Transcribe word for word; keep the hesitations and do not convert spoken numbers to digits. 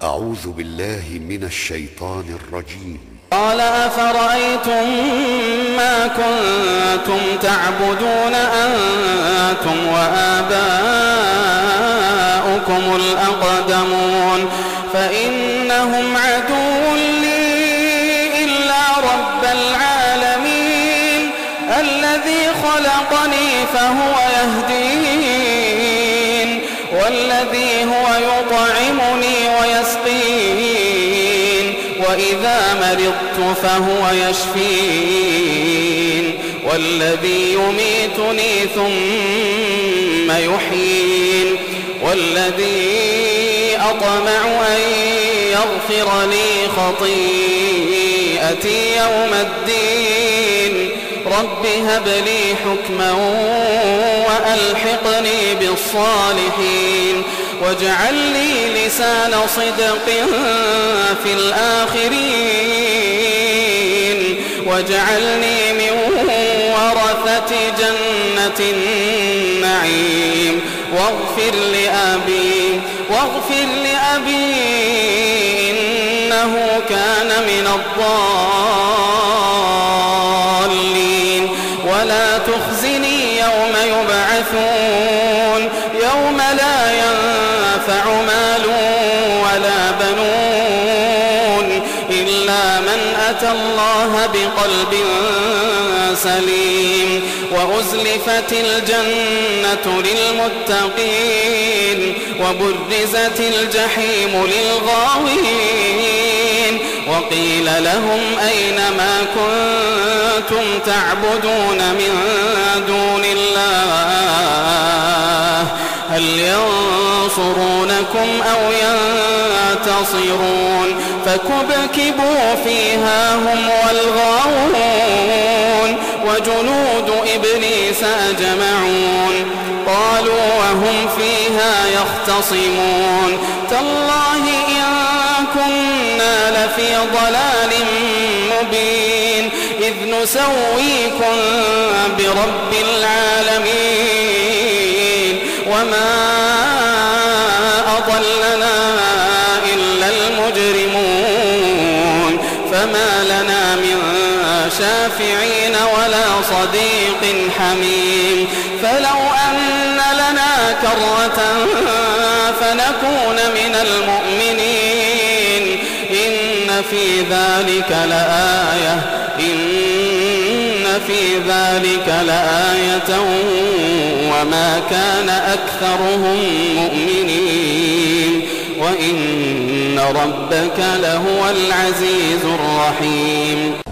أعوذ بالله من الشيطان الرجيم. قال أفرأيتم ما كنتم تعبدون أنتم وآباؤكم الأقدمون فإنهم عدو لي إلا رب العالمين الذي خلقني فهو يهدين والذي هو يطعمني ويسقين وإذا مرضت فهو يشفين والذي يميتني ثم يحيين والذي أطمع أن يغفر لي خطيئتي يوم الدين رب هب لي حكما وألحقني بالصالحين واجعل لي لسان صدق في الآخرين واجعلني من ورثة جنة النعيم واغفر لأبي واغفر لأبي إنه كان من الضالين ولا تخزني يوم يبعثون يوم لا ينفع مال ولا بنون إلا من أتى الله بقلب سليم وأزلفت الجنة للمتقين وبرزت الجحيم للغاوين وقيل لهم أين ما كنتم تعبدون من دون الله هل ينصرونكم أو ينتصرون فكبكبوا فيها هم والغاوون وجنود إبليس أجمعون قالوا وهم فيها يختصمون تالله إن كنا لفي ضلال مبين إذ نسويكم برب العالمين وما أضلنا إلا المجرمون فما لنا من شافعين ولا صديق حميم فلو أن لنا كرة فنكون من المؤمنين إن في ذلك لآية إن في ذلك لآية وما كان أكثرهم مؤمنين وإن ربك لهو العزيز الرحيم.